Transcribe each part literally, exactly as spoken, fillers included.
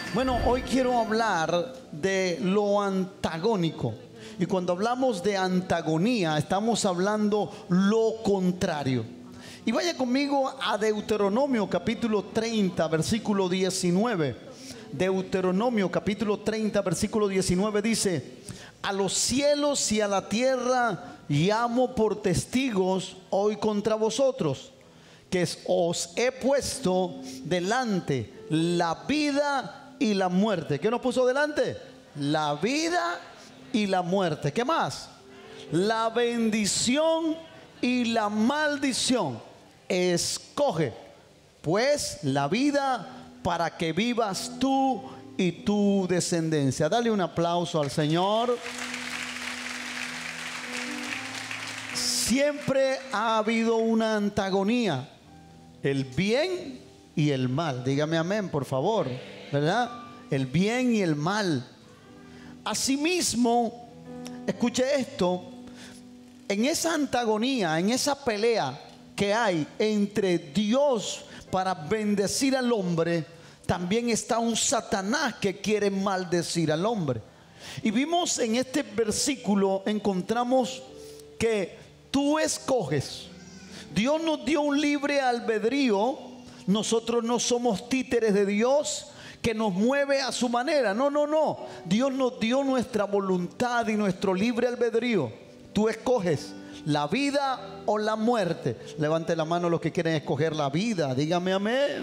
Bueno, hoy quiero hablar de lo antagónico. Y cuando hablamos de antagonía, estamos hablando lo contrario. Y vaya conmigo a Deuteronomio capítulo treinta, versículo diecinueve. Deuteronomio capítulo treinta, versículo diecinueve dice: a los cielos y a la tierra llamo por testigos hoy contra vosotros, que os he puesto delante la vida y la muerte. ¿Qué nos puso delante? La vida y la muerte. ¿Qué más? La bendición y la maldición. Escoge pues la vida para que vivas tú y tu descendencia. Dale un aplauso al Señor. Siempre ha habido una antagonía, el bien y el mal. Dígame amén, por favor, ¿verdad? El bien y el mal. Asimismo, escuche esto, en esa antagonía, en esa pelea que hay entre Dios para bendecir al hombre, también está un Satanás que quiere maldecir al hombre. Y vimos en este versículo, encontramos que tú escoges. Dios nos dio un libre albedrío. Nosotros no somos títeres de Dios que nos mueve a su manera. No, no, no. Dios nos dio nuestra voluntad y nuestro libre albedrío. Tú escoges la vida o la muerte. Levante la mano los que quieren escoger la vida. Dígame amén.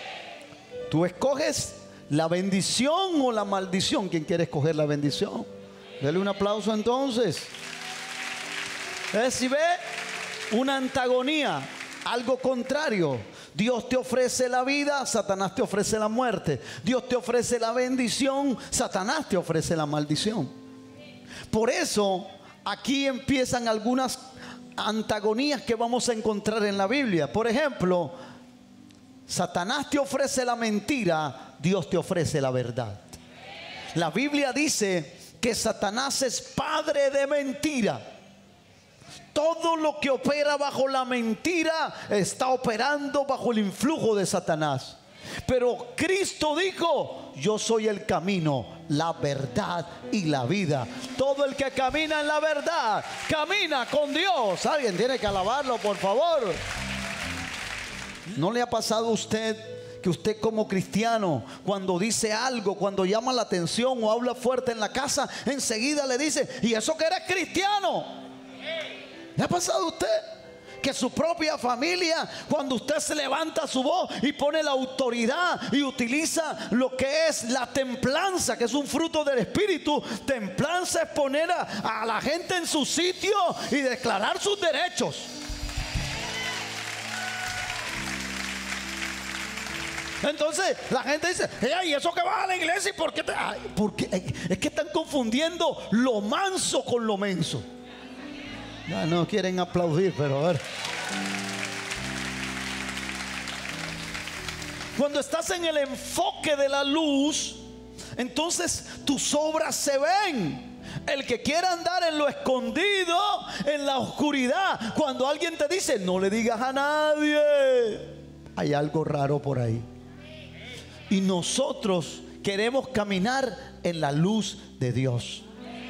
Tú escoges la bendición o la maldición. ¿Quién quiere escoger la bendición? Dele un aplauso entonces. ¿Eh? Si ve una antagonía, algo contrario. Dios te ofrece la vida, Satanás te ofrece la muerte. Dios te ofrece la bendición, Satanás te ofrece la maldición. Por eso aquí empiezan algunas antagonías que vamos a encontrar en la Biblia. Por ejemplo, Satanás te ofrece la mentira, Dios te ofrece la verdad. La Biblia dice que Satanás es padre de mentira. Todo lo que opera bajo la mentira está operando bajo el influjo de Satanás. Pero Cristo dijo: yo soy el camino, la verdad y la vida. Todo el que camina en la verdad camina con Dios. Alguien tiene que alabarlo, por favor. ¿No le ha pasado a usted que usted como cristiano, cuando dice algo, cuando llama la atención o habla fuerte en la casa, enseguida le dice: ¿y eso que eres cristiano? ¿Le ha pasado a usted que su propia familia, cuando usted se levanta su voz y pone la autoridad y utiliza lo que es la templanza, que es un fruto del Espíritu? Templanza es poner a, a la gente en su sitio y declarar sus derechos. Entonces la gente dice: ¿y eso que vas a la iglesia? ¿Y por qué te...? Ay, porque es que están confundiendo lo manso con lo menso. No, no quieren aplaudir, pero a ver. Cuando estás en el enfoque de la luz, entonces tus obras se ven. El que quiera andar en lo escondido, en la oscuridad, cuando alguien te dice: no le digas a nadie, hay algo raro por ahí. Y nosotros queremos caminar en la luz de Dios.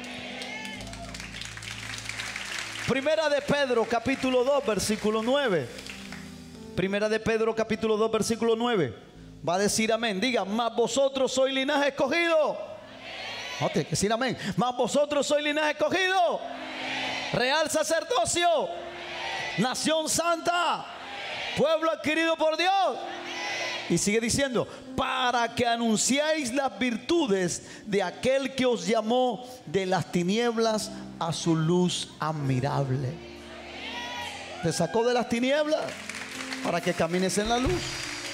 Primera de Pedro capítulo dos versículo nueve. Primera de Pedro capítulo dos versículo nueve. Va a decir amén. Diga: mas vosotros sois linaje escogido. No, tiene que decir amén. Mas vosotros sois linaje escogido. Amén. Real sacerdocio. Amén. Nación santa. Amén. Pueblo adquirido por Dios. Amén. Y sigue diciendo: para que anunciéis las virtudes de aquel que os llamó de las tinieblas a su luz admirable. Te sacó de las tinieblas para que camines en la luz.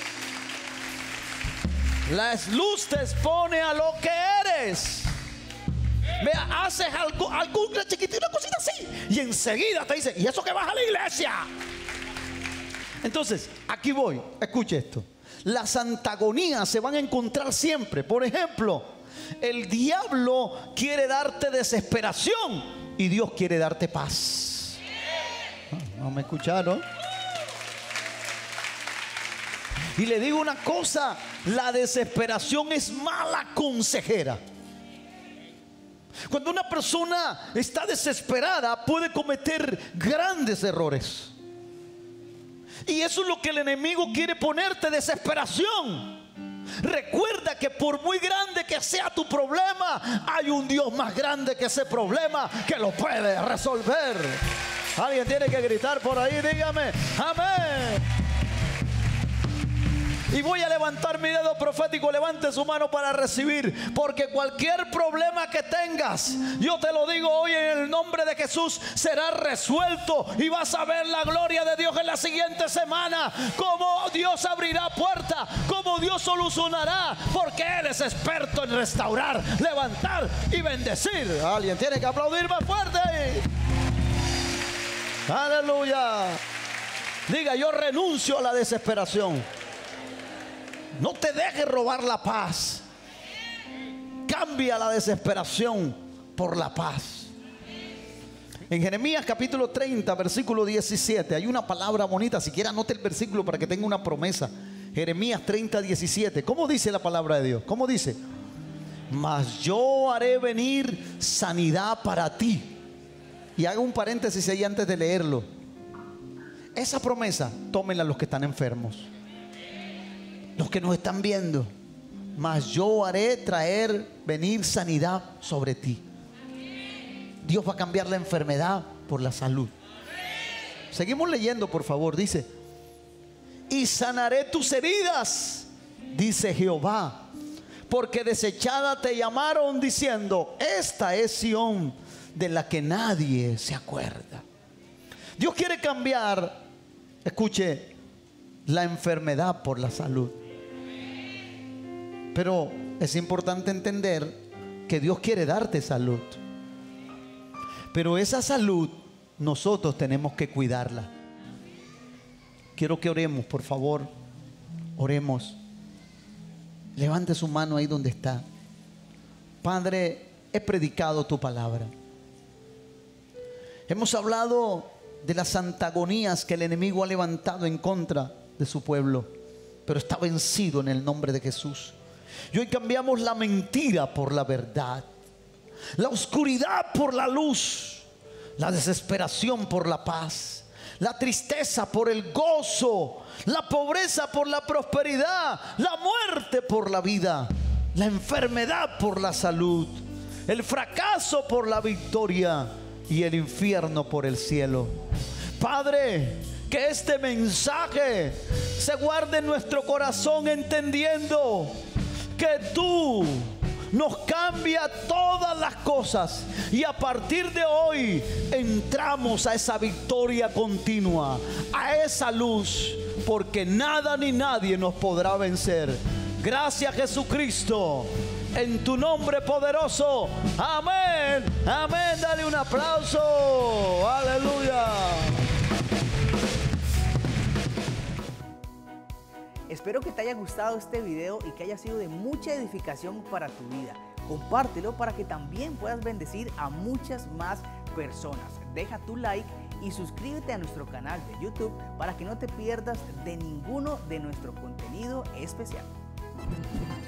La luz te expone a lo que eres. Vea, haces algo, alguna chiquitita, una cosita así, y enseguida te dice: ¿y eso que vas a la iglesia? Entonces, aquí voy, escuche esto. Las antagonías se van a encontrar siempre. Por ejemplo, el diablo quiere darte desesperación y Dios quiere darte paz. ¿No me escucharon? Y le digo una cosa, la desesperación es mala consejera. Cuando una persona está desesperada, puede cometer grandes errores. Y eso es lo que el enemigo quiere ponerte, desesperación. Recuerda que por muy grande que sea tu problema, hay un Dios más grande que ese problema que lo puede resolver. Alguien tiene que gritar por ahí, dígame, amén. Y voy a levantar mi dedo profético. Levante su mano para recibir. Porque cualquier problema que tengas, yo te lo digo hoy en el nombre de Jesús, será resuelto. Y vas a ver la gloria de Dios en la siguiente semana. Cómo Dios abrirá puertas, cómo Dios solucionará. Porque Él es experto en restaurar, levantar y bendecir. Alguien tiene que aplaudir más fuerte. Aleluya. Diga, yo renuncio a la desesperación. No te dejes robar la paz. Cambia la desesperación por la paz. En Jeremías capítulo treinta, versículo diecisiete, hay una palabra bonita. Si quiere anote el versículo para que tenga una promesa. Jeremías treinta, diecisiete. ¿Cómo dice la palabra de Dios? ¿Cómo dice? Mas yo haré venir sanidad para ti. Y haga un paréntesis ahí antes de leerlo. Esa promesa, tómenla los que están enfermos, los que nos están viendo. Mas yo haré traer, venir sanidad sobre ti. Dios va a cambiar la enfermedad por la salud. Seguimos leyendo, por favor. Dice: y sanaré tus heridas, dice Jehová, porque desechada te llamaron diciendo: esta es Sión, de la que nadie se acuerda. Dios quiere cambiar, escuche, la enfermedad por la salud. Pero es importante entender que Dios quiere darte salud. Pero esa salud nosotros tenemos que cuidarla. Quiero que oremos, por favor. Oremos. Levante su mano ahí donde está. Padre, he predicado tu palabra. Hemos hablado de las antagonías que el enemigo ha levantado en contra de su pueblo, pero está vencido en el nombre de Jesús. Y hoy cambiamos la mentira por la verdad, la oscuridad por la luz, la desesperación por la paz, la tristeza por el gozo, la pobreza por la prosperidad, la muerte por la vida, la enfermedad por la salud, el fracaso por la victoria y el infierno por el cielo. Padre, que este mensaje se guarde en nuestro corazón, entendiendo que tú nos cambia todas las cosas, y a partir de hoy entramos a esa victoria continua, a esa luz, porque nada ni nadie nos podrá vencer. Gracias, Jesucristo, en tu nombre poderoso. Amén, amén. Dale un aplauso. Aleluya. Espero que te haya gustado este video y que haya sido de mucha edificación para tu vida. Compártelo para que también puedas bendecir a muchas más personas. Deja tu like y suscríbete a nuestro canal de YouTube para que no te pierdas de ninguno de nuestro contenido especial.